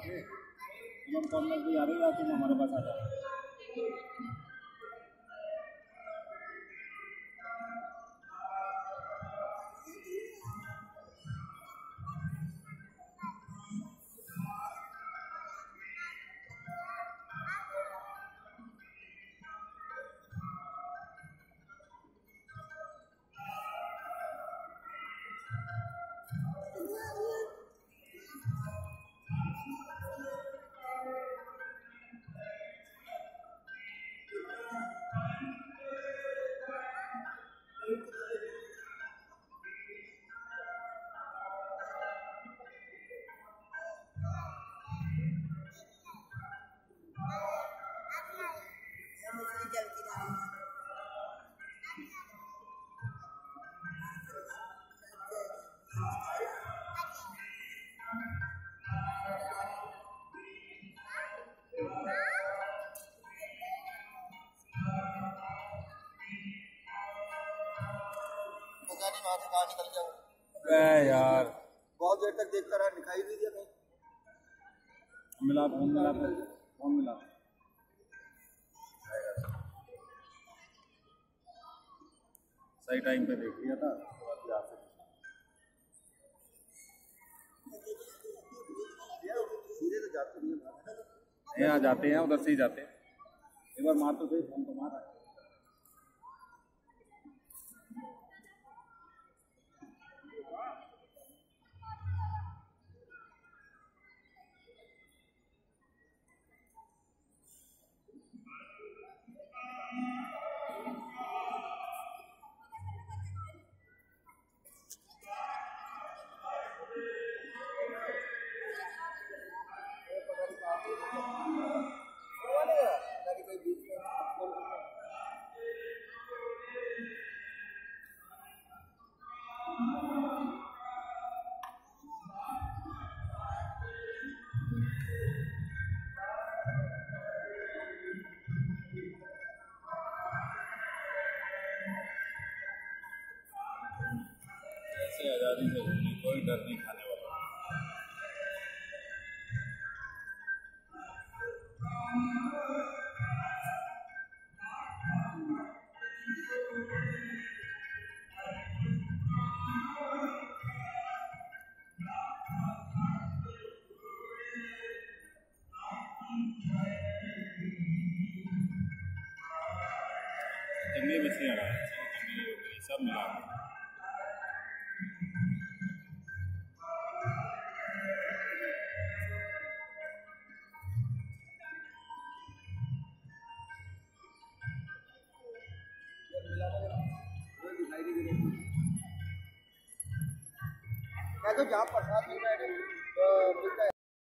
थे, तुम कॉर्नर पे आ रहे हो, तुम हमारे पास आ जाओ। पता नहीं वहां से कहाँ निकल गया यार, बहुत देर तक देखता रहा, दिखाई नहीं दिया कहीं। मिला फोन, मिला फोन, मिला सही टाइम पे देख लिया था। सीधे तो जाते नहीं है, यहाँ जाते हैं, उधर से ही जाते हैं। एक बार मार तो सही, फोन तो मारा। ऐसे आज़ादी से घूमने, कोई डर नहीं खाने वाला। जंगली मछलियाँ आ रही हैं, सब मिला तो जहाँ प्रसाद मिल रहा है